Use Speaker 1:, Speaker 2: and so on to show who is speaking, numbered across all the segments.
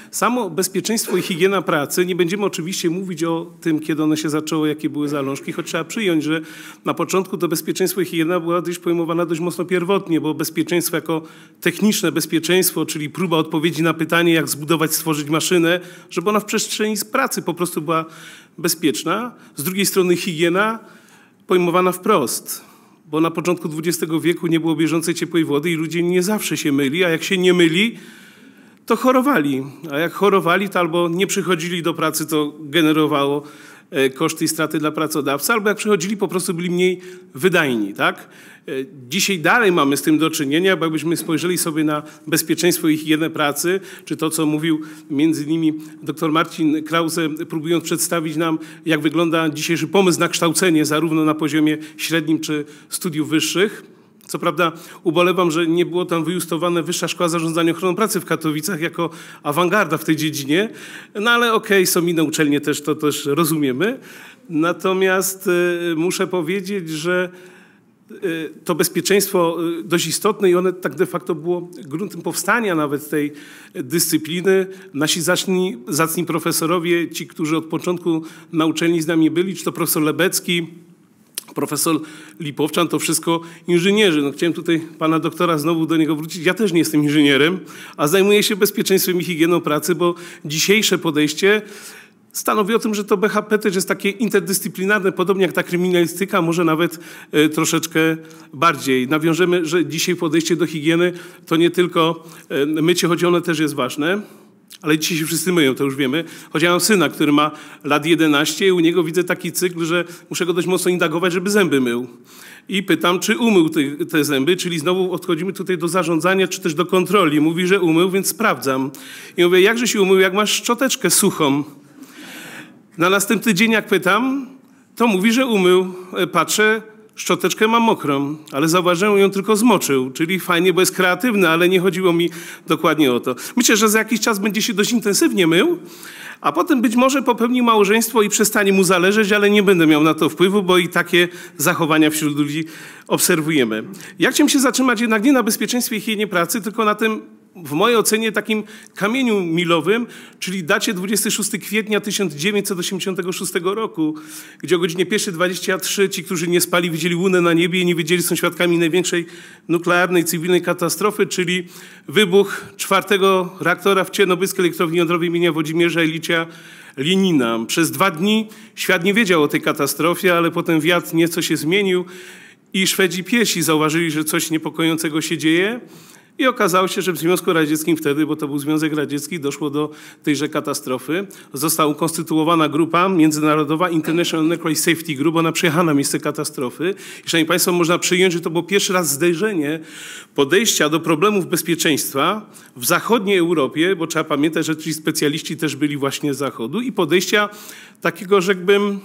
Speaker 1: samo bezpieczeństwo i higiena pracy, nie będziemy oczywiście mówić o tym, kiedy one się zaczęło, jakie były zalążki, choć trzeba przyjąć, że na początku to bezpieczeństwo i higiena była dość pojmowana dość mocno pierwotnie, bo bezpieczeństwo jako techniczne bezpieczeństwo, czyli próba odpowiedzi na pytanie, jak zbudować, stworzyć maszynę, żeby ona w przestrzeni pracy po prostu była bezpieczna. Z drugiej strony higiena pojmowana wprost, bo na początku XX wieku nie było bieżącej ciepłej wody i ludzie nie zawsze się myli, a jak się nie myli, to chorowali. A jak chorowali, to albo nie przychodzili do pracy, to generowało koszty i straty dla pracodawcy, albo jak przychodzili, po prostu byli mniej wydajni. Tak? Dzisiaj dalej mamy z tym do czynienia, bo jakbyśmy spojrzeli sobie na bezpieczeństwo i higienę pracy, czy to, co mówił między innymi dr Marcin Krause, próbując przedstawić nam, jak wygląda dzisiejszy pomysł na kształcenie, zarówno na poziomie średnim, czy studiów wyższych. Co prawda ubolewam, że nie było tam wyjustowane Wyższa Szkoła Zarządzania Ochroną Pracy w Katowicach jako awangarda w tej dziedzinie, no ale okej, są inne uczelnie, to też rozumiemy. Natomiast muszę powiedzieć, że to bezpieczeństwo dość istotne i one tak de facto było gruntem powstania nawet tej dyscypliny. Nasi zacni profesorowie, ci, którzy od początku na uczelni z nami byli, czy to profesor Lebecki, profesor Lipowczan, to wszystko inżynierzy. No, chciałem tutaj pana doktora znowu do niego wrócić. Ja też nie jestem inżynierem, a zajmuję się bezpieczeństwem i higieną pracy, bo dzisiejsze podejście stanowi o tym, że to BHP też jest takie interdyscyplinarne, podobnie jak ta kryminalistyka, może nawet troszeczkę bardziej. Nawiążemy, że dzisiaj podejście do higieny to nie tylko mycie, choć ono też jest ważne, ale dzisiaj się wszyscy myją, to już wiemy. Choć ja mam syna, który ma lat 11 i u niego widzę taki cykl, że muszę go dość mocno indagować, żeby zęby mył. I pytam, czy umył te zęby, czyli znowu odchodzimy tutaj do zarządzania, czy też do kontroli. Mówi, że umył, więc sprawdzam. I mówię, jakże się umył, jak masz szczoteczkę suchą? Na następny dzień, jak pytam, to mówi, że umył. Patrzę, szczoteczkę mam mokrą, ale zauważyłem, ją tylko zmoczył, czyli fajnie, bo jest kreatywny, ale nie chodziło mi dokładnie o to. Myślę, że za jakiś czas będzie się dość intensywnie mył, a potem być może popełni małżeństwo i przestanie mu zależeć, ale nie będę miał na to wpływu, bo i takie zachowania wśród ludzi obserwujemy. Ja chciałem się zatrzymać jednak nie na bezpieczeństwie i higienie pracy, tylko na tym, w mojej ocenie, takim kamieniu milowym, czyli dacie 26 kwietnia 1986 roku, gdzie o godzinie 1:23 ci, którzy nie spali, widzieli łunę na niebie i nie wiedzieli, są świadkami największej nuklearnej, cywilnej katastrofy, czyli wybuch 4. reaktora w Czarnobylskiej Elektrowni Jądrowej imienia Włodzimierza Ilicia Lenina. Przez 2 dni świat nie wiedział o tej katastrofie, ale potem wiatr nieco się zmienił i Szwedzi piesi zauważyli, że coś niepokojącego się dzieje. I okazało się, że w Związku Radzieckim wtedy, bo to był Związek Radziecki, doszło do tejże katastrofy. Została ukonstytuowana grupa międzynarodowa International Nuclear Safety Group. Ona przyjechała na miejsce katastrofy. I, szanowni państwo, można przyjąć, że to było pierwszy raz zderzenie podejścia do problemów bezpieczeństwa w zachodniej Europie, bo trzeba pamiętać, że ci specjaliści też byli właśnie z Zachodu i podejścia takiego, rzekłbym,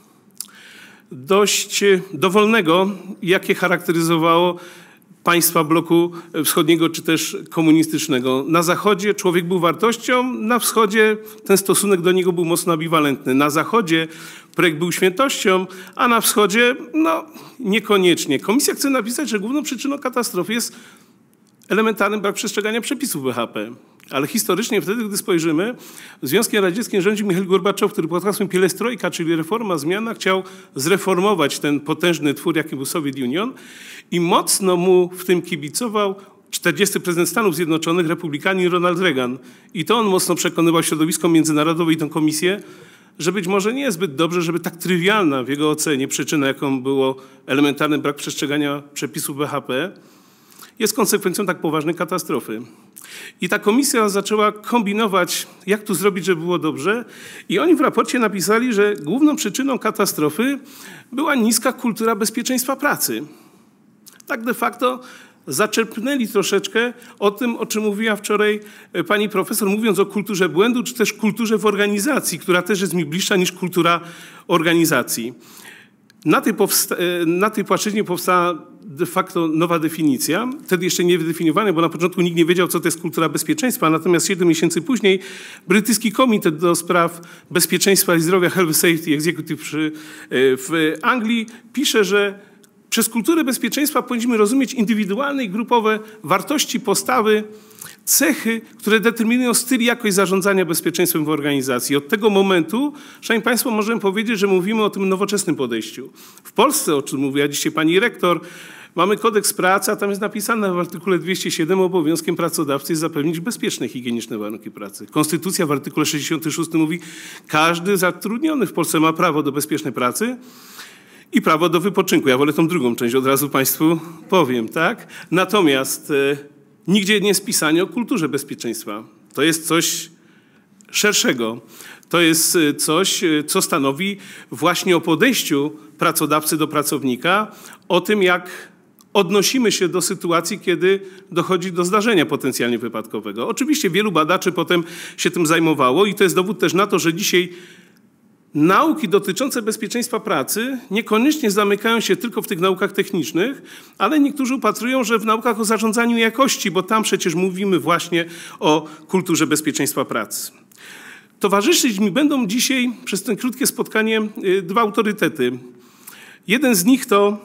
Speaker 1: dość dowolnego, jakie charakteryzowało państwa bloku wschodniego czy też komunistycznego. Na Zachodzie człowiek był wartością, na Wschodzie ten stosunek do niego był mocno ambiwalentny. Na Zachodzie projekt był świętością, a na Wschodzie no niekoniecznie. Komisja chce napisać, że główną przyczyną katastrofy jest elementarny brak przestrzegania przepisów BHP. Ale historycznie wtedy, gdy spojrzymy, Związkiem Radzieckim rządził Michał Gorbaczow, który pod hasłem Pielestrojka, czyli reforma, zmiana, chciał zreformować ten potężny twór, jakim był Soviet Union i mocno mu w tym kibicował 40. prezydent Stanów Zjednoczonych, republikanin Ronald Reagan. I to on mocno przekonywał środowisko międzynarodowe i tę komisję, że być może nie jest zbyt dobrze, żeby tak trywialna w jego ocenie przyczyna, jaką było elementarny brak przestrzegania przepisów BHP, jest konsekwencją tak poważnej katastrofy. I ta komisja zaczęła kombinować, jak tu zrobić, żeby było dobrze. I oni w raporcie napisali, że główną przyczyną katastrofy była niska kultura bezpieczeństwa pracy. Tak de facto zaczerpnęli troszeczkę o tym, o czym mówiła wczoraj pani profesor, mówiąc o kulturze błędu, czy też kulturze w organizacji, która też jest mi bliższa niż kultura organizacji. Na tej płaszczyźnie powstała de facto nowa definicja, wtedy jeszcze nie wydefiniowana, bo na początku nikt nie wiedział, co to jest kultura bezpieczeństwa, natomiast 7 miesięcy później brytyjski Komitet do Spraw Bezpieczeństwa i Zdrowia, Health Safety Executive w Anglii pisze, że Przez kulturę bezpieczeństwa powinniśmy rozumieć indywidualne i grupowe wartości, postawy, cechy, które determinują styl i jakość zarządzania bezpieczeństwem w organizacji. Od tego momentu, szanowni państwo, możemy powiedzieć, że mówimy o tym nowoczesnym podejściu. W Polsce, o czym mówiła dzisiaj pani rektor, mamy kodeks pracy, a tam jest napisane w artykule 207 obowiązkiem pracodawcy jest zapewnić bezpieczne, higieniczne warunki pracy. Konstytucja w artykule 66 mówi, każdy zatrudniony w Polsce ma prawo do bezpiecznej pracy i prawo do wypoczynku. Ja wolę tą drugą część, od razu państwu powiem, tak? Natomiast nigdzie nie jest pisanie o kulturze bezpieczeństwa. To jest coś szerszego. To jest coś, co stanowi właśnie o podejściu pracodawcy do pracownika, o tym, jak odnosimy się do sytuacji, kiedy dochodzi do zdarzenia potencjalnie wypadkowego. Oczywiście wielu badaczy potem się tym zajmowało i to jest dowód też na to, że dzisiaj nauki dotyczące bezpieczeństwa pracy niekoniecznie zamykają się tylko w tych naukach technicznych, ale niektórzy upatrują, że w naukach o zarządzaniu jakości, bo tam przecież mówimy właśnie o kulturze bezpieczeństwa pracy. Towarzyszyć mi będą dzisiaj przez to krótkie spotkanie dwa autorytety. Jeden z nich to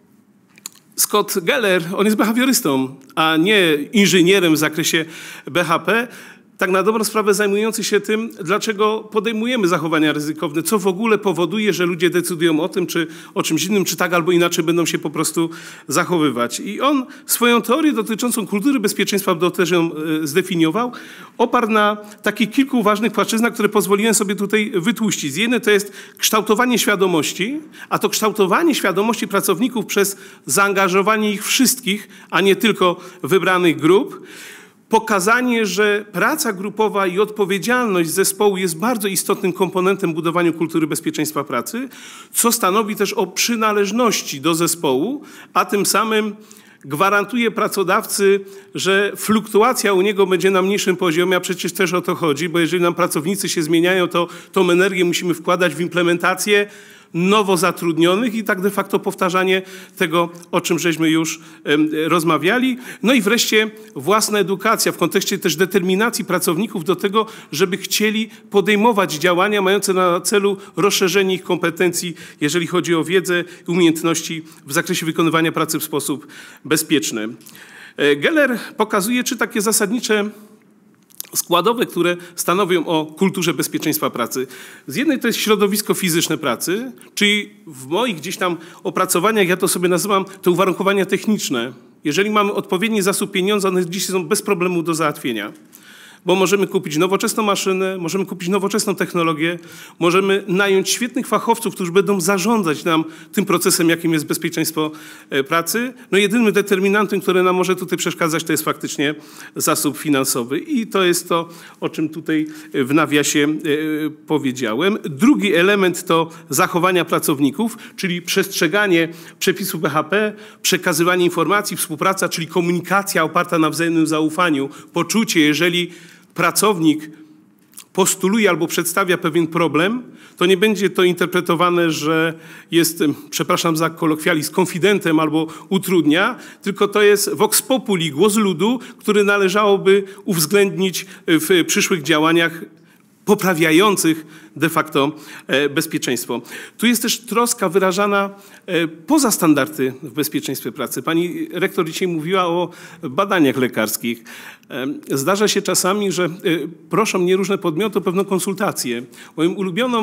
Speaker 1: Scott Geller, on jest behawiorystą, a nie inżynierem w zakresie BHP, tak na dobrą sprawę zajmujący się tym, dlaczego podejmujemy zachowania ryzykowne, co w ogóle powoduje, że ludzie decydują o tym, czy o czymś innym, czy tak albo inaczej będą się po prostu zachowywać. I on swoją teorię dotyczącą kultury bezpieczeństwa, bo też ją zdefiniował, oparł na takich kilku ważnych płaszczyznach, które pozwoliłem sobie tutaj wytłuścić. Z jednej to jest kształtowanie świadomości, a to kształtowanie świadomości pracowników przez zaangażowanie ich wszystkich, a nie tylko wybranych grup. Pokazanie, że praca grupowa i odpowiedzialność zespołu jest bardzo istotnym komponentem budowania kultury bezpieczeństwa pracy, co stanowi też o przynależności do zespołu, a tym samym gwarantuje pracodawcy, że fluktuacja u niego będzie na mniejszym poziomie, a przecież też o to chodzi, bo jeżeli nam pracownicy się zmieniają, to tą energię musimy wkładać w implementację nowo zatrudnionych i tak de facto powtarzanie tego, o czym żeśmy już rozmawiali. No i wreszcie własna edukacja w kontekście też determinacji pracowników do tego, żeby chcieli podejmować działania mające na celu rozszerzenie ich kompetencji, jeżeli chodzi o wiedzę i umiejętności w zakresie wykonywania pracy w sposób bezpieczny. Geller pokazuje trzy takie zasadnicze składowe, które stanowią o kulturze bezpieczeństwa pracy. Z jednej to jest środowisko fizyczne pracy, czyli w moich gdzieś tam opracowaniach, ja to sobie nazywam, te uwarunkowania techniczne. Jeżeli mamy odpowiedni zasób pieniądza, one dzisiaj są bez problemu do załatwienia. Bo możemy kupić nowoczesną maszynę, możemy kupić nowoczesną technologię, możemy nająć świetnych fachowców, którzy będą zarządzać nam tym procesem, jakim jest bezpieczeństwo pracy. No jedynym determinantem, który nam może tutaj przeszkadzać, to jest faktycznie zasób finansowy. I to jest to, o czym tutaj w nawiasie powiedziałem. Drugi element to zachowania pracowników, czyli przestrzeganie przepisów BHP, przekazywanie informacji, współpraca, czyli komunikacja oparta na wzajemnym zaufaniu, poczucie, jeżeli pracownik postuluje albo przedstawia pewien problem, to nie będzie to interpretowane, że jest, przepraszam za kolokwializm, konfidentem albo utrudnia, tylko to jest vox populi, głos ludu, który należałoby uwzględnić w przyszłych działaniach poprawiających de facto bezpieczeństwo. Tu jest też troska wyrażana poza standardy w bezpieczeństwie pracy. Pani rektor dzisiaj mówiła o badaniach lekarskich. Zdarza się czasami, że proszą mnie różne podmioty o pewną konsultację. Moim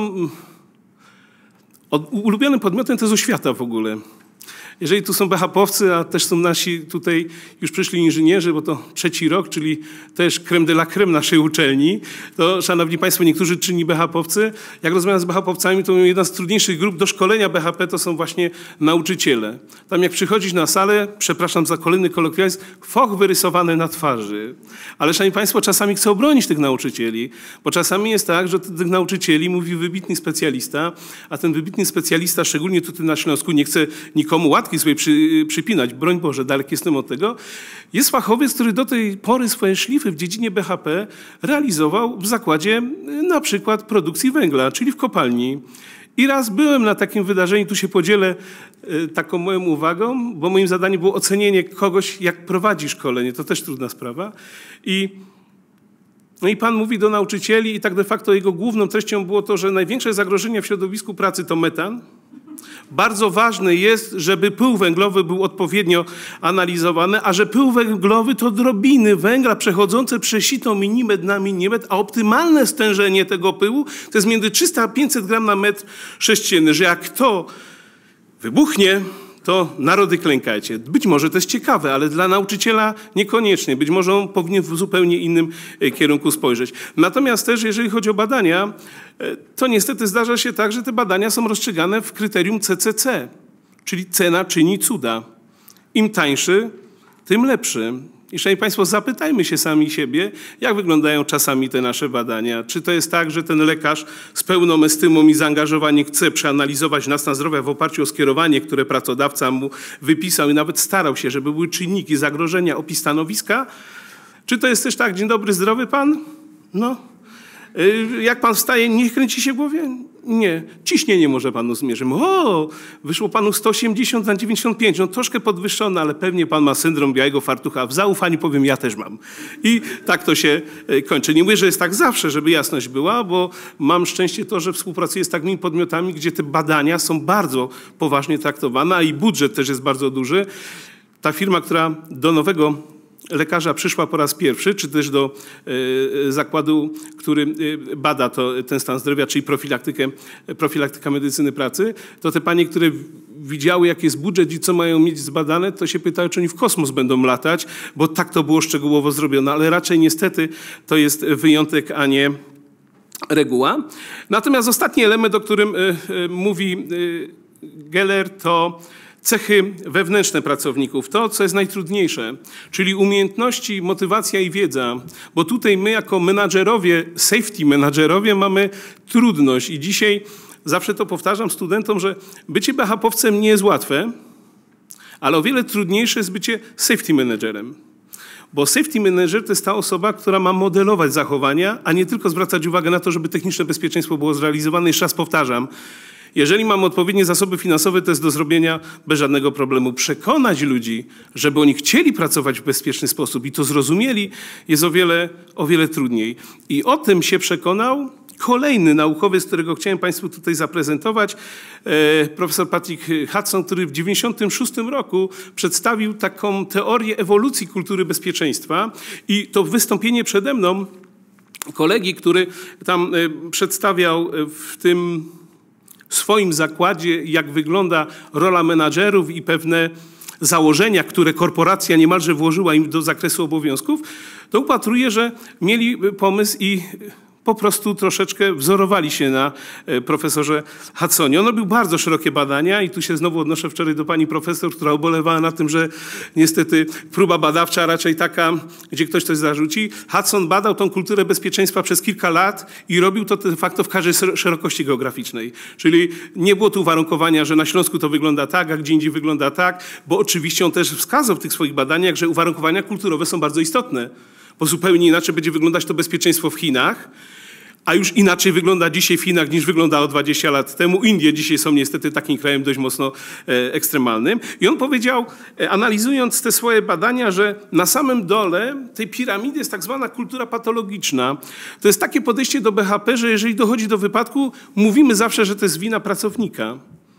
Speaker 1: ulubionym podmiotem to jest oświata w ogóle. Jeżeli tu są BHP-owcy, a też są nasi tutaj już przyszli inżynierzy, bo to trzeci rok, czyli też crème de la crème naszej uczelni, to szanowni państwo, niektórzy czynni BHP-owcy, jak rozmawiam z BHP-owcami, to jedna z trudniejszych grup do szkolenia BHP to są właśnie nauczyciele. Tam jak przychodzisz na salę, przepraszam za kolejny kolokwializm, foch wyrysowany na twarzy. Ale szanowni państwo, czasami chcę obronić tych nauczycieli, bo czasami jest tak, że tych nauczycieli mówi wybitny specjalista, a ten wybitny specjalista, szczególnie tutaj na Śląsku, nie chce nikomu łatki sobie przypinać, broń Boże, daleki jestem od tego, jest fachowiec, który do tej pory swoje szlify w dziedzinie BHP realizował w zakładzie na przykład produkcji węgla, czyli w kopalni. I raz byłem na takim wydarzeniu, tu się podzielę taką moją uwagą, bo moim zadaniem było ocenienie kogoś, jak prowadzi szkolenie, to też trudna sprawa. No i pan mówi do nauczycieli i tak de facto jego główną treścią było to, że największe zagrożenie w środowisku pracy to metan, Bardzo ważne jest, żeby pył węglowy był odpowiednio analizowany, a że pył węglowy to drobiny węgla przechodzące przesito milimetr na milimetr, a optymalne stężenie tego pyłu to jest między 300 a 500 gram na metr sześcienny, że jak to wybuchnie, to narody klękajcie. Być może to jest ciekawe, ale dla nauczyciela niekoniecznie. Być może on powinien w zupełnie innym kierunku spojrzeć. Natomiast też, jeżeli chodzi o badania, to niestety zdarza się tak, że te badania są rozstrzygane w kryterium CCC, czyli cena czyni cuda. Im tańszy, tym lepszy. I szanowni państwo, zapytajmy się sami siebie, jak wyglądają czasami te nasze badania. Czy to jest tak, że ten lekarz z pełną estymą i zaangażowaniem chce przeanalizować stan zdrowia w oparciu o skierowanie, które pracodawca mu wypisał i nawet starał się, żeby były czynniki zagrożenia, opis stanowiska? Czy to jest też tak, dzień dobry, zdrowy pan? No. Jak pan wstaje, nie kręci się w głowie? Nie. Ciśnienie może panu zmierzymy. O, wyszło panu 180 na 95. No troszkę podwyższone, ale pewnie pan ma syndrom białego fartucha. W zaufaniu powiem, ja też mam. I tak to się kończy. Nie mówię, że jest tak zawsze, żeby jasność była, bo mam szczęście to, że współpracuję z takimi podmiotami, gdzie te badania są bardzo poważnie traktowane, a i budżet też jest bardzo duży. Ta firma, która do nowego lekarza przyszła po raz pierwszy, czy też do zakładu, który bada ten stan zdrowia, czyli profilaktyka medycyny pracy, to te panie, które widziały, jaki jest budżet i co mają mieć zbadane, to się pytają, czy oni w kosmos będą latać, bo tak to było szczegółowo zrobione, ale raczej niestety to jest wyjątek, a nie reguła. Natomiast ostatni element, o którym mówi Geller, to cechy wewnętrzne pracowników, to co jest najtrudniejsze, czyli umiejętności, motywacja i wiedza, bo tutaj my jako menadżerowie, safety menadżerowie mamy trudność i dzisiaj zawsze to powtarzam studentom, że bycie BHP-owcem nie jest łatwe, ale o wiele trudniejsze jest bycie safety managerem. Bo safety manager to jest ta osoba, która ma modelować zachowania, a nie tylko zwracać uwagę na to, żeby techniczne bezpieczeństwo było zrealizowane. Jeszcze raz powtarzam, jeżeli mamy odpowiednie zasoby finansowe, to jest do zrobienia bez żadnego problemu. Przekonać ludzi, żeby oni chcieli pracować w bezpieczny sposób i to zrozumieli, jest o wiele trudniej. I o tym się przekonał kolejny naukowiec, którego chciałem państwu tutaj zaprezentować, profesor Patrick Hudson, który w 1996 roku przedstawił taką teorię ewolucji kultury bezpieczeństwa i to wystąpienie przede mną kolegi, który tam przedstawiał w tym swoim zakładzie, jak wygląda rola menadżerów i pewne założenia, które korporacja niemalże włożyła im do zakresu obowiązków, to upatruje, że mieli pomysł i po prostu troszeczkę wzorowali się na profesorze Hudsonie. On robił bardzo szerokie badania i tu się znowu odnoszę wczoraj do pani profesor, która ubolewała na tym, że niestety próba badawcza raczej taka, gdzie ktoś coś zarzuci. Hudson badał tą kulturę bezpieczeństwa przez kilka lat i robił to de facto w każdej szerokości geograficznej. Czyli nie było tu uwarunkowania, że na Śląsku to wygląda tak, a gdzie indziej wygląda tak, bo oczywiście on też wskazał w tych swoich badaniach, że uwarunkowania kulturowe są bardzo istotne, bo zupełnie inaczej będzie wyglądać to bezpieczeństwo w Chinach, a już inaczej wygląda dzisiaj w Chinach niż wyglądało 20 lat temu. Indie dzisiaj są niestety takim krajem dość mocno ekstremalnym. I on powiedział, analizując te swoje badania, że na samym dole tej piramidy jest tak zwana kultura patologiczna. To jest takie podejście do BHP, że jeżeli dochodzi do wypadku, mówimy zawsze, że to jest wina pracownika.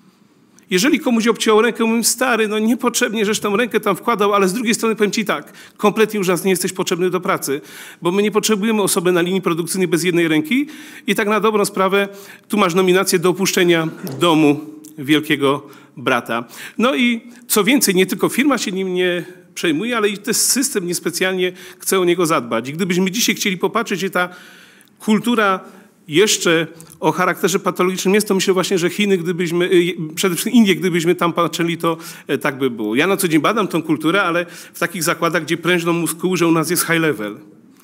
Speaker 1: Jeżeli komuś obciął rękę, mówię, stary, no niepotrzebnie, żeś tą rękę tam wkładał, ale z drugiej strony powiem ci tak, kompletnie już nas nie jesteś potrzebny do pracy, bo my nie potrzebujemy osoby na linii produkcyjnej bez jednej ręki i tak na dobrą sprawę tu masz nominację do opuszczenia domu wielkiego brata. No i co więcej, nie tylko firma się nim nie przejmuje, ale i też system niespecjalnie chce o niego zadbać. I gdybyśmy dzisiaj chcieli popatrzeć, że ta kultura jeszcze o charakterze patologicznym jest, to myślę właśnie, że Chiny, gdybyśmy, przede wszystkim Indie, gdybyśmy tam patrzyli, to tak by było. Ja na co dzień badam tą kulturę, ale w takich zakładach, gdzie prężną muskułu, że u nas jest high level.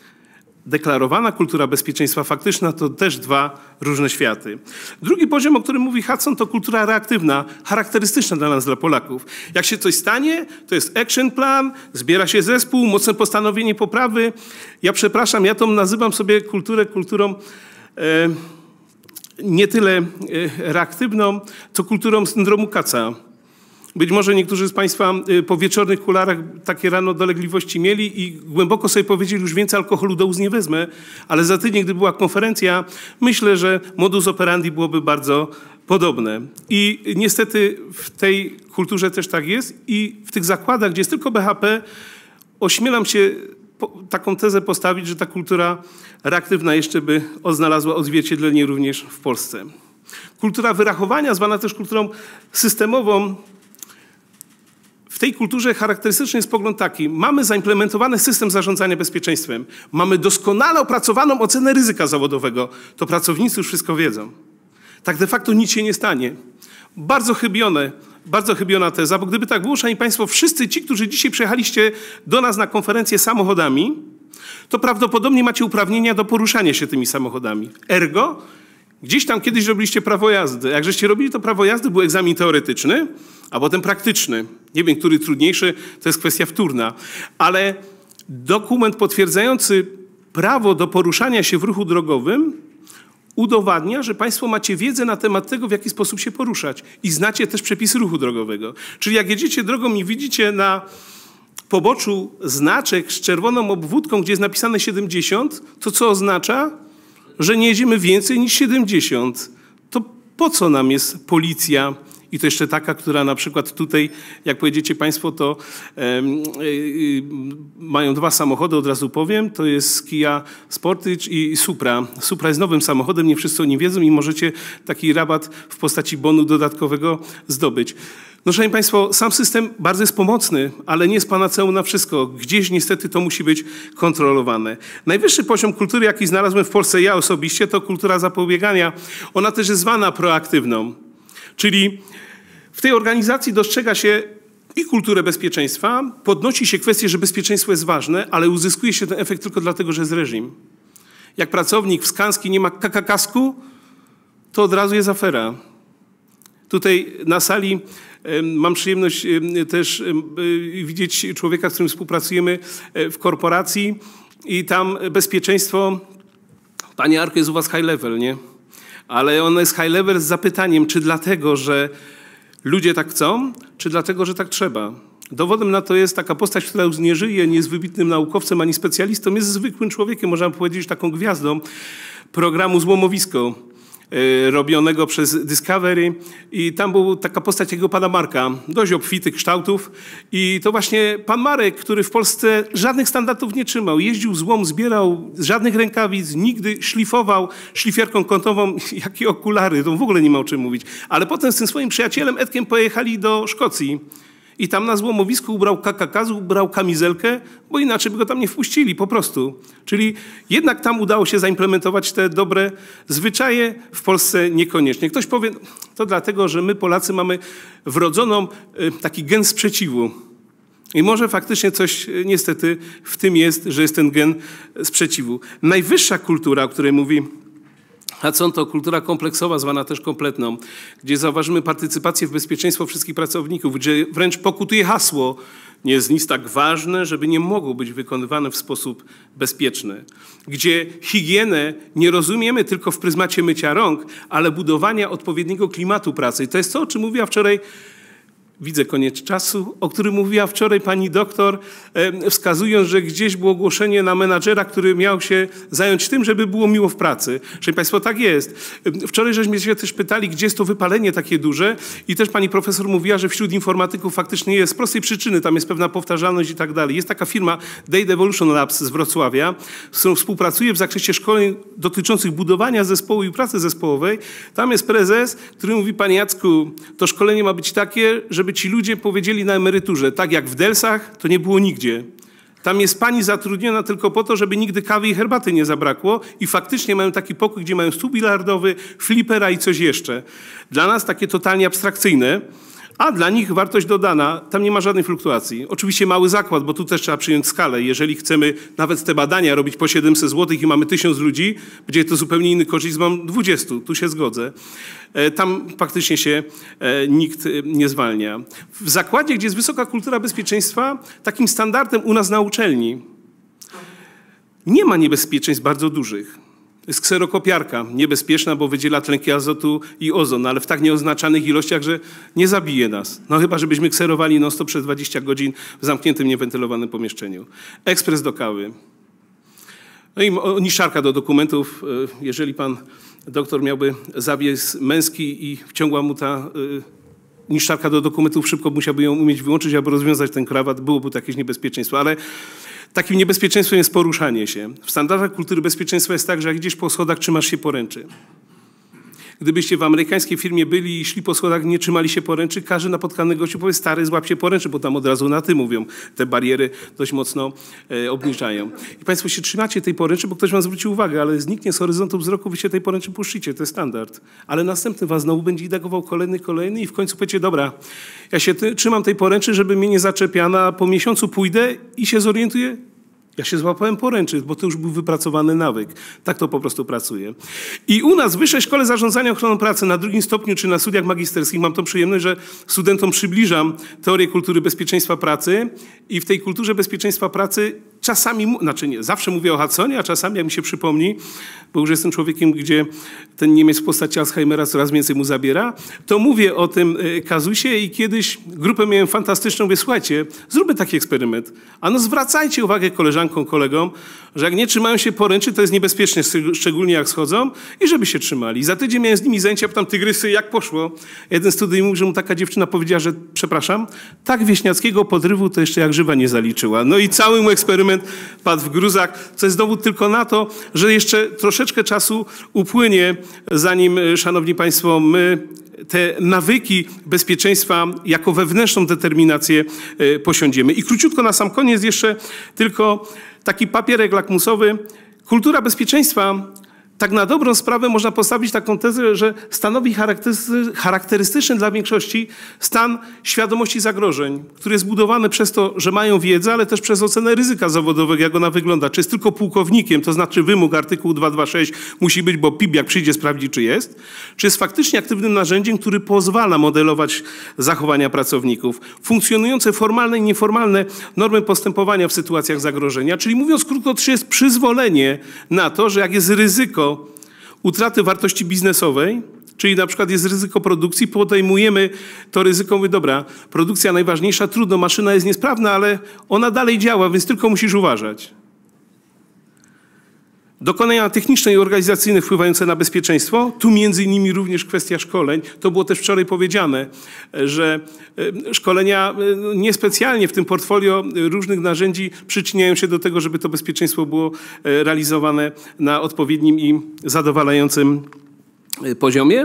Speaker 1: Deklarowana kultura bezpieczeństwa faktyczna to też dwa różne światy. Drugi poziom, o którym mówi Hudson, to kultura reaktywna, charakterystyczna dla nas, dla Polaków. Jak się coś stanie, to jest action plan, zbiera się zespół, mocne postanowienie poprawy. Ja przepraszam, ja to nazywam sobie kulturą nie tyle reaktywną, co kulturą syndromu Katza. Być może niektórzy z Państwa po wieczornych kularach takie rano dolegliwości mieli i głęboko sobie powiedzieli, już więcej alkoholu do ust nie wezmę, ale za tydzień, gdy była konferencja, myślę, że modus operandi byłoby bardzo podobne. I niestety w tej kulturze też tak jest i w tych zakładach, gdzie jest tylko BHP, ośmielam się taką tezę postawić, że ta kultura reaktywna jeszcze by znalazła odzwierciedlenie również w Polsce. Kultura wyrachowania, zwana też kulturą systemową, w tej kulturze charakterystyczny jest pogląd taki: mamy zaimplementowany system zarządzania bezpieczeństwem, mamy doskonale opracowaną ocenę ryzyka zawodowego, to pracownicy już wszystko wiedzą. Tak de facto nic się nie stanie. Bardzo chybiona teza, bo gdyby tak było, szanowni Państwo, wszyscy ci, którzy dzisiaj przyjechaliście do nas na konferencję samochodami, to prawdopodobnie macie uprawnienia do poruszania się tymi samochodami. Ergo, gdzieś tam kiedyś robiliście prawo jazdy. Jak żeście robili to prawo jazdy, był egzamin teoretyczny, a potem praktyczny. Nie wiem, który trudniejszy, to jest kwestia wtórna. Ale dokument potwierdzający prawo do poruszania się w ruchu drogowym udowadnia, że Państwo macie wiedzę na temat tego, w jaki sposób się poruszać i znacie też przepisy ruchu drogowego. Czyli jak jedziecie drogą i widzicie na poboczu znaczek z czerwoną obwódką, gdzie jest napisane 70, to co oznacza? Że nie jedziemy więcej niż 70. To po co nam jest policja? I to jeszcze taka, która na przykład tutaj, jak pojedziecie Państwo, to mają dwa samochody, od razu powiem. To jest Kia Sportage i Supra. Supra jest nowym samochodem, nie wszyscy o nim wiedzą i możecie taki rabat w postaci bonu dodatkowego zdobyć. No, szanowni Państwo, sam system bardzo jest pomocny, ale nie jest panaceum na wszystko. Gdzieś niestety to musi być kontrolowane. Najwyższy poziom kultury, jaki znalazłem w Polsce ja osobiście, to kultura zapobiegania. Ona też jest zwana proaktywną. Czyli w tej organizacji dostrzega się i kulturę bezpieczeństwa, podnosi się kwestię, że bezpieczeństwo jest ważne, ale uzyskuje się ten efekt tylko dlatego, że jest reżim. Jak pracownik w Skanski nie ma kasku, to od razu jest afera. Tutaj na sali mam przyjemność też widzieć człowieka, z którym współpracujemy w korporacji i tam bezpieczeństwo, Pani Arko, jest u Was high level, nie? Ale ono jest high level z zapytaniem, czy dlatego, że ludzie tak chcą, czy dlatego, że tak trzeba. Dowodem na to jest taka postać, która już nie żyje, nie jest wybitnym naukowcem ani specjalistą, jest zwykłym człowiekiem, można powiedzieć taką gwiazdą programu Złomowisko robionego przez Discovery i tam był taka postać jego pana Marka, dość obfitych kształtów i to właśnie pan Marek, który w Polsce żadnych standardów nie trzymał, jeździł złom, zbierał żadnych rękawic, nigdy szlifował szlifierką kątową, jakie okulary, to w ogóle nie ma o czym mówić, ale potem z tym swoim przyjacielem Edkiem pojechali do Szkocji. I tam na złomowisku ubrał KKK, ubrał kamizelkę, bo inaczej by go tam nie wpuścili po prostu. Czyli jednak tam udało się zaimplementować te dobre zwyczaje, w Polsce niekoniecznie. Ktoś powie, to dlatego, że my Polacy mamy wrodzoną taki gen sprzeciwu. I może faktycznie coś niestety w tym jest, że jest ten gen sprzeciwu. Najwyższa kultura, o której mówi Hudson, to kultura kompleksowa, zwana też kompletną, gdzie zauważymy partycypację w bezpieczeństwo wszystkich pracowników, gdzie wręcz pokutuje hasło: nie jest nic tak ważne, żeby nie mogło być wykonywane w sposób bezpieczny. Gdzie higienę nie rozumiemy tylko w pryzmacie mycia rąk, ale budowania odpowiedniego klimatu pracy. I to jest to, o czym mówiła wczoraj, widzę koniec czasu, o którym mówiła wczoraj pani doktor, wskazując, że gdzieś było ogłoszenie na menadżera, który miał się zająć tym, żeby było miło w pracy. Szanowni Państwo, tak jest. Wczoraj żeśmy się też pytali, gdzie jest to wypalenie takie duże i też pani profesor mówiła, że wśród informatyków faktycznie jest z prostej przyczyny, tam jest pewna powtarzalność i tak dalej. Jest taka firma Data Evolution Labs z Wrocławia, z którą współpracuję w zakresie szkoleń dotyczących budowania zespołu i pracy zespołowej. Tam jest prezes, który mówi: panie Jacku, to szkolenie ma być takie, żeby ci ludzie powiedzieli na emeryturze, tak jak w Delsach, to nie było nigdzie. Tam jest pani zatrudniona tylko po to, żeby nigdy kawy i herbaty nie zabrakło i faktycznie mają taki pokój, gdzie mają stół bilardowy, flipera i coś jeszcze. Dla nas takie totalnie abstrakcyjne, a dla nich wartość dodana, tam nie ma żadnej fluktuacji. Oczywiście mały zakład, bo tu też trzeba przyjąć skalę. Jeżeli chcemy nawet te badania robić po 700 zł i mamy 1000 ludzi, będzie to zupełnie inny korzyść, mam 20, tu się zgodzę. Tam faktycznie się nikt nie zwalnia. W zakładzie, gdzie jest wysoka kultura bezpieczeństwa, takim standardem u nas na uczelni nie ma niebezpieczeństw bardzo dużych. jest kserokopiarka, niebezpieczna, bo wydziela tlenki azotu i ozon, ale w tak nieoznaczanych ilościach, że nie zabije nas. No chyba, żebyśmy kserowali non-stop przez 20 godzin w zamkniętym, niewentylowanym pomieszczeniu. Ekspres do kawy. No i niszczarka do dokumentów. Jeżeli pan doktor miałby zawies męski i wciągła mu ta niszczarka do dokumentów, szybko musiałby ją umieć wyłączyć albo rozwiązać ten krawat, byłoby to jakieś niebezpieczeństwo, ale takim niebezpieczeństwem jest poruszanie się. W standardach kultury bezpieczeństwa jest tak, że jak idziesz po schodach, trzymasz się poręczy. Gdybyście w amerykańskiej firmie byli i szli po schodach, nie trzymali się poręczy, każdy napotkany gościu powie, stary, złap się poręczy, bo tam od razu na ty mówią. Te bariery dość mocno obniżają. I państwo się trzymacie tej poręczy, bo ktoś wam zwróci uwagę, ale zniknie z horyzontu wzroku, wy się tej poręczy puszczycie, to jest standard. Ale następny was znowu będzie indagował kolejny i w końcu powiecie, dobra, ja się trzymam tej poręczy, żeby mnie nie zaczepiano, a po miesiącu pójdę i się zorientuję, ja się złapałem poręczy, bo to już był wypracowany nawyk. Tak to po prostu pracuje. I u nas w Wyższej Szkole Zarządzania Ochroną Pracy na 2. stopniu czy na studiach magisterskich mam tą przyjemność, że studentom przybliżam teorię kultury bezpieczeństwa pracy i w tej kulturze bezpieczeństwa pracy czasami, znaczy nie, zawsze mówię o Hudsonie, a czasami jak mi się przypomni, bo już jestem człowiekiem, gdzie ten Niemiec w postaci Alzheimera coraz więcej mu zabiera, to mówię o tym kazusie i kiedyś grupę miałem fantastyczną, mówię, słuchajcie, zróbmy taki eksperyment. A no zwracajcie uwagę koleżankom, kolegom, że jak nie trzymają się poręczy, to jest niebezpiecznie, szczególnie jak schodzą i żeby się trzymali. Za tydzień miałem z nimi zajęcia, pytam tygrysy, jak poszło. Jeden student mówił, że mu taka dziewczyna powiedziała, że przepraszam, tak wieśniackiego podrywu to jeszcze jak żywa nie zaliczyła. No i cały mój eksperyment padł w gruzach, co jest dowód tylko na to, że jeszcze troszeczkę czasu upłynie, zanim, szanowni państwo, my te nawyki bezpieczeństwa jako wewnętrzną determinację posiądziemy. I króciutko na sam koniec jeszcze tylko taki papierek lakmusowy. Kultura bezpieczeństwa, tak na dobrą sprawę można postawić taką tezę, że stanowi charakterystyczny dla większości stan świadomości zagrożeń, który jest zbudowany przez to, że mają wiedzę, ale też przez ocenę ryzyka zawodowego, jak ona wygląda. Czy jest tylko pułkownikiem, to znaczy wymóg artykułu 226 musi być, bo PIP jak przyjdzie sprawdzi, czy jest. Czy jest faktycznie aktywnym narzędziem, który pozwala modelować zachowania pracowników. Funkcjonujące formalne i nieformalne normy postępowania w sytuacjach zagrożenia, czyli mówiąc krótko, czy jest przyzwolenie na to, że jak jest ryzyko utraty wartości biznesowej, czyli na przykład jest ryzyko produkcji, podejmujemy to ryzyko, mówię, dobra, produkcja najważniejsza, trudno, maszyna jest niesprawna, ale ona dalej działa, więc tylko musisz uważać. Dokonania techniczne i organizacyjne wpływające na bezpieczeństwo, tu między innymi również kwestia szkoleń. To było też wczoraj powiedziane, że szkolenia niespecjalnie w tym portfolio różnych narzędzi przyczyniają się do tego, żeby to bezpieczeństwo było realizowane na odpowiednim i zadowalającym poziomie.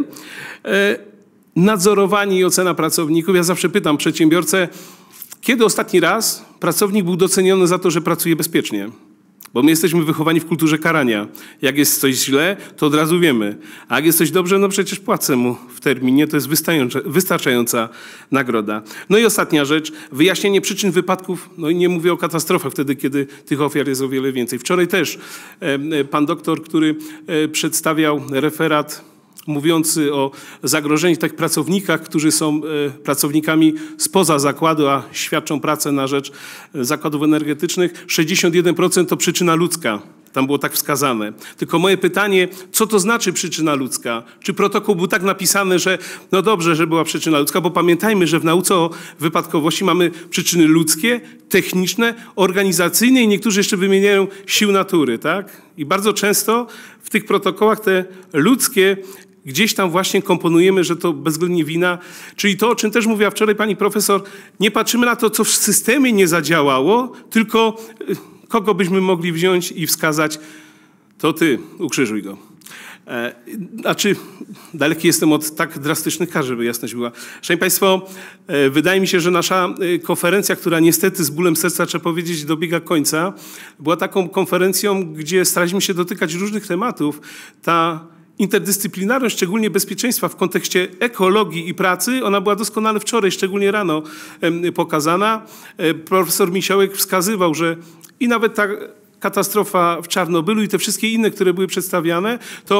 Speaker 1: Nadzorowanie i ocena pracowników. Ja zawsze pytam przedsiębiorcę, kiedy ostatni raz pracownik był doceniony za to, że pracuje bezpiecznie? Bo my jesteśmy wychowani w kulturze karania. Jak jest coś źle, to od razu wiemy. A jak jest coś dobrze, no przecież płacę mu w terminie. To jest wystarczająca nagroda. No i ostatnia rzecz. Wyjaśnienie przyczyn wypadków. No i nie mówię o katastrofach wtedy, kiedy tych ofiar jest o wiele więcej. Wczoraj też pan doktor, który przedstawiał referat mówiący o zagrożeniu tych pracownikach, którzy są pracownikami spoza zakładu, a świadczą pracę na rzecz zakładów energetycznych, 61% to przyczyna ludzka. Tam było tak wskazane. Tylko moje pytanie, co to znaczy przyczyna ludzka? Czy protokół był tak napisany, że no dobrze, że była przyczyna ludzka, bo pamiętajmy, że w nauce o wypadkowości mamy przyczyny ludzkie, techniczne, organizacyjne i niektórzy jeszcze wymieniają sił natury, tak? I bardzo często w tych protokołach te ludzkie gdzieś tam właśnie komponujemy, że to bezwzględnie wina. Czyli to, o czym też mówiła wczoraj pani profesor, nie patrzymy na to, co w systemie nie zadziałało, tylko kogo byśmy mogli wziąć i wskazać, to ty, ukrzyżuj go. Znaczy, daleki jestem od tak drastycznych kar, żeby jasność była. Szanowni państwo, wydaje mi się, że nasza konferencja, która niestety z bólem serca, trzeba powiedzieć, dobiega końca, była taką konferencją, gdzie staraliśmy się dotykać różnych tematów. Ta interdyscyplinarność, szczególnie bezpieczeństwa w kontekście ekologii i pracy, ona była doskonale wczoraj, szczególnie rano pokazana. Profesor Misiołek wskazywał, że i nawet ta katastrofa w Czarnobylu i te wszystkie inne, które były przedstawiane, to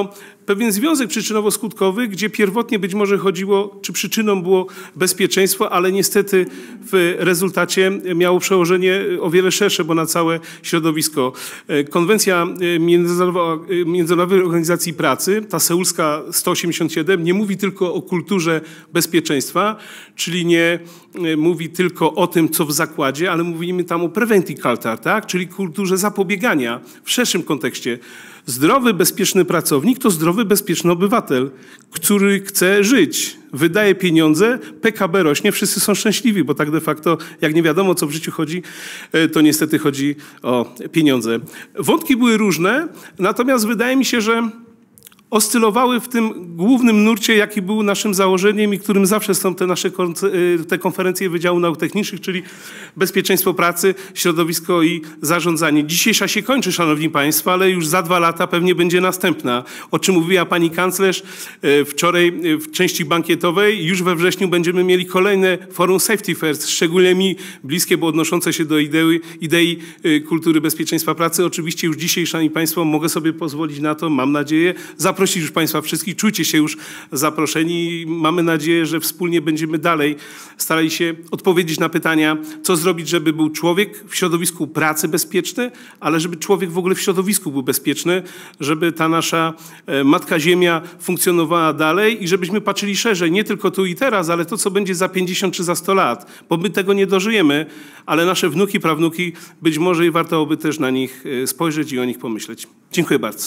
Speaker 1: pewien związek przyczynowo-skutkowy, gdzie pierwotnie być może chodziło, czy przyczyną było bezpieczeństwo, ale niestety w rezultacie miało przełożenie o wiele szersze, bo na całe środowisko. Konwencja Międzynarodowej Organizacji Pracy, ta seulska 187, nie mówi tylko o kulturze bezpieczeństwa, czyli nie mówi tylko o tym, co w zakładzie, ale mówimy tam o preventive culture, tak? Czyli kulturze zapobiegania w szerszym kontekście. Zdrowy, bezpieczny pracownik to zdrowy, bezpieczny obywatel, który chce żyć, wydaje pieniądze, PKB rośnie, wszyscy są szczęśliwi, bo tak de facto, jak nie wiadomo, co w życiu chodzi, to niestety chodzi o pieniądze. Wątki były różne, natomiast wydaje mi się, że oscylowały w tym głównym nurcie, jaki był naszym założeniem i którym zawsze są te konferencje Wydziału Nauk Technicznych, czyli bezpieczeństwo pracy, środowisko i zarządzanie. Dzisiejsza się kończy, szanowni państwo, ale już za 2 lata pewnie będzie następna. O czym mówiła pani kanclerz wczoraj w części bankietowej. Już we wrześniu będziemy mieli kolejne forum Safety First, szczególnie mi bliskie, bo odnoszące się do idei kultury bezpieczeństwa pracy. Oczywiście już dzisiaj, szanowni państwo, mogę sobie pozwolić na to, mam nadzieję, zaprosić już państwa wszystkich, czujcie się już zaproszeni i mamy nadzieję, że wspólnie będziemy dalej starali się odpowiedzieć na pytania, co zrobić, żeby był człowiek w środowisku pracy bezpieczny, ale żeby człowiek w ogóle w środowisku był bezpieczny, żeby ta nasza Matka Ziemia funkcjonowała dalej i żebyśmy patrzyli szerzej, nie tylko tu i teraz, ale to, co będzie za 50 czy za 100 lat, bo my tego nie dożyjemy, ale nasze wnuki, prawnuki, być może i warto by też na nich spojrzeć i o nich pomyśleć. Dziękuję bardzo.